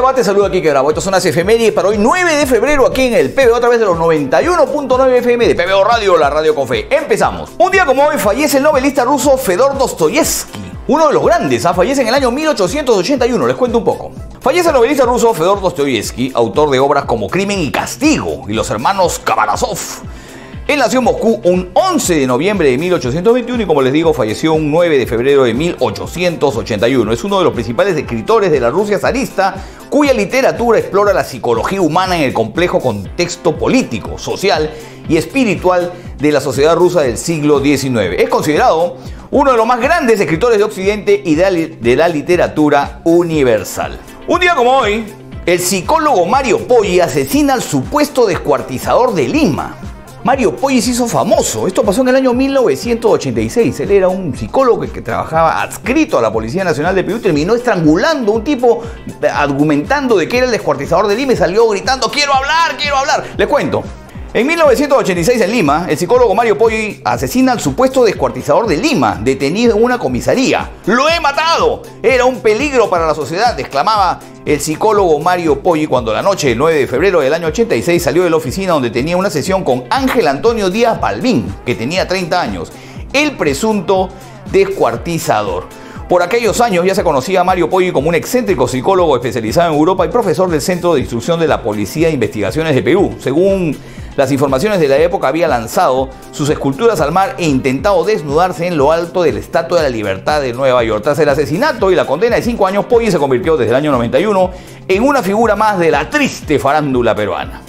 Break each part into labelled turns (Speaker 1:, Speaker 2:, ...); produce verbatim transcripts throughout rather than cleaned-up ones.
Speaker 1: va? Te saluda Kike Bravo. Estas son las efemérides para hoy nueve de febrero aquí en el P B O a través de los noventa y uno punto nueve F M de P B O Radio, la radio con fe. Empezamos. Un día como hoy fallece el novelista ruso Fedor Dostoyevsky, uno de los grandes, ¿ah? Fallece en el año mil ochocientos ochenta y uno, les cuento un poco. Fallece el novelista ruso Fedor Dostoyevsky, autor de obras como Crimen y Castigo y Los hermanos Karamazov. Él nació en Moscú un once de noviembre de mil ochocientos veintiuno y, como les digo, falleció un nueve de febrero de mil ochocientos ochenta y uno. Es uno de los principales escritores de la Rusia zarista, cuya literatura explora la psicología humana en el complejo contexto político, social y espiritual de la sociedad rusa del siglo diecinueve. Es considerado uno de los más grandes escritores de Occidente y de la literatura universal. Un día como hoy, el psicólogo Mario Poggi asesina al supuesto descuartizador de Lima. Mario Poggi se hizo famoso. Esto pasó en el año mil novecientos ochenta y seis. Él era un psicólogo que, que trabajaba adscrito a la Policía Nacional de Perú y terminó estrangulando a un tipo argumentando de que era el descuartizador de Lima y salió gritando: ¡Quiero hablar, quiero hablar! Les cuento. En mil novecientos ochenta y seis en Lima, el psicólogo Mario Poggi asesina al supuesto descuartizador de Lima, detenido en una comisaría. ¡Lo he matado! Era un peligro para la sociedad, exclamaba el psicólogo Mario Poggi cuando la noche del nueve de febrero del año ochenta y seis salió de la oficina donde tenía una sesión con Ángel Antonio Díaz Balbín, que tenía treinta años, el presunto descuartizador. Por aquellos años ya se conocía a Mario Poggi como un excéntrico psicólogo especializado en Europa y profesor del Centro de Instrucción de la Policía de Investigaciones de Perú. Según las informaciones de la época, había lanzado sus esculturas al mar e intentado desnudarse en lo alto de la Estatua de la Libertad de Nueva York. Tras el asesinato y la condena de cinco años, Poggi se convirtió desde el año noventa y uno en una figura más de la triste farándula peruana.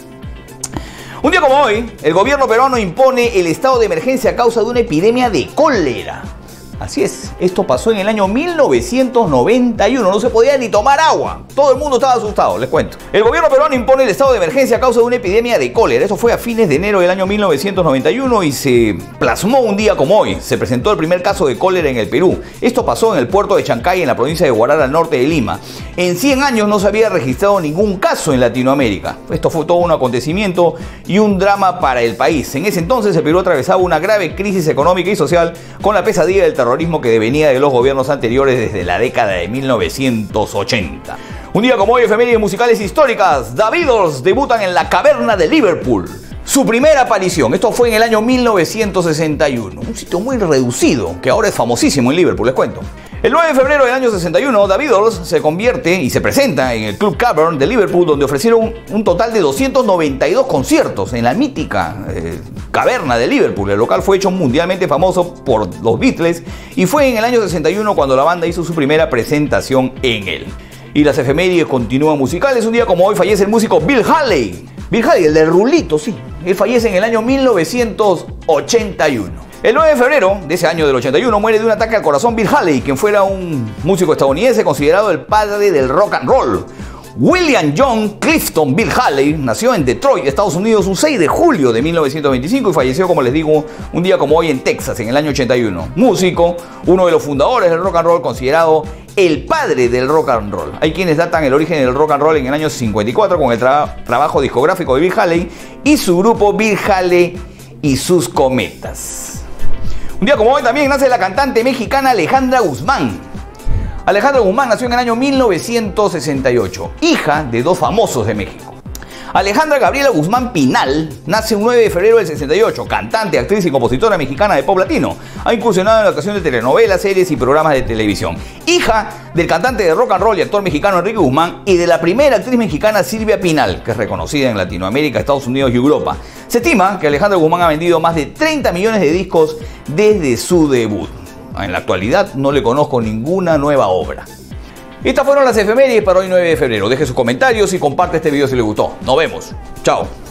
Speaker 1: Un día como hoy, el gobierno peruano impone el estado de emergencia a causa de una epidemia de cólera. Así es, esto pasó en el año mil novecientos noventa y uno, no se podía ni tomar agua, todo el mundo estaba asustado, les cuento. El gobierno peruano impone el estado de emergencia a causa de una epidemia de cólera. Eso fue a fines de enero del año mil novecientos noventa y uno y se plasmó un día como hoy. Se presentó el primer caso de cólera en el Perú. Esto pasó en el puerto de Chancay, en la provincia de Huaral, al norte de Lima. En cien años no se había registrado ningún caso en Latinoamérica. Esto fue todo un acontecimiento y un drama para el país. En ese entonces el Perú atravesaba una grave crisis económica y social con la pesadilla del terrorismo que devenía de los gobiernos anteriores desde la década de mil novecientos ochenta. Un día como hoy, efemérides musicales históricas. The Beatles debutan en la Caverna de Liverpool. Su primera aparición, esto fue en el año mil novecientos sesenta y uno. Un sitio muy reducido, que ahora es famosísimo en Liverpool, les cuento. El nueve de febrero del año sesenta y uno, The Beatles se convierte y se presenta en el Club Cavern de Liverpool, donde ofrecieron un total de doscientos noventa y dos conciertos en la mítica eh, Caverna de Liverpool. El local fue hecho mundialmente famoso por los Beatles y fue en el año sesenta y uno cuando la banda hizo su primera presentación en él. Y las efemérides continúan musicales. Un día como hoy fallece el músico Bill Haley. Bill Haley, el del rulito, sí. Él fallece en el año mil novecientos ochenta y uno. El nueve de febrero de ese año del ochenta y uno muere de un ataque al corazón Bill Haley, quien fuera un músico estadounidense considerado el padre del rock and roll. William John Clifton Bill Haley nació en Detroit, Estados Unidos, un seis de julio de mil novecientos veinticinco y falleció, como les digo, un día como hoy en Texas, en el año ochenta y uno. Músico, uno de los fundadores del rock and roll, considerado el padre del rock and roll. Hay quienes datan el origen del rock and roll en el año cincuenta y cuatro con el tra trabajo discográfico de Bill Haley y su grupo Bill Haley y sus Cometas. Un día como hoy también nace la cantante mexicana Alejandra Guzmán. Alejandra Guzmán nació en el año mil novecientos sesenta y ocho, hija de dos famosos de México. Alejandra Gabriela Guzmán Pinal nace un nueve de febrero del sesenta y ocho, cantante, actriz y compositora mexicana de pop latino. Ha incursionado en la actuación de telenovelas, series y programas de televisión. Hija del cantante de rock and roll y actor mexicano Enrique Guzmán y de la primera actriz mexicana Silvia Pinal, que es reconocida en Latinoamérica, Estados Unidos y Europa. Se estima que Alejandra Guzmán ha vendido más de treinta millones de discos desde su debut. En la actualidad no le conozco ninguna nueva obra. Estas fueron las efemérides para hoy nueve de febrero. Deje sus comentarios y comparte este video si le gustó. Nos vemos. Chao.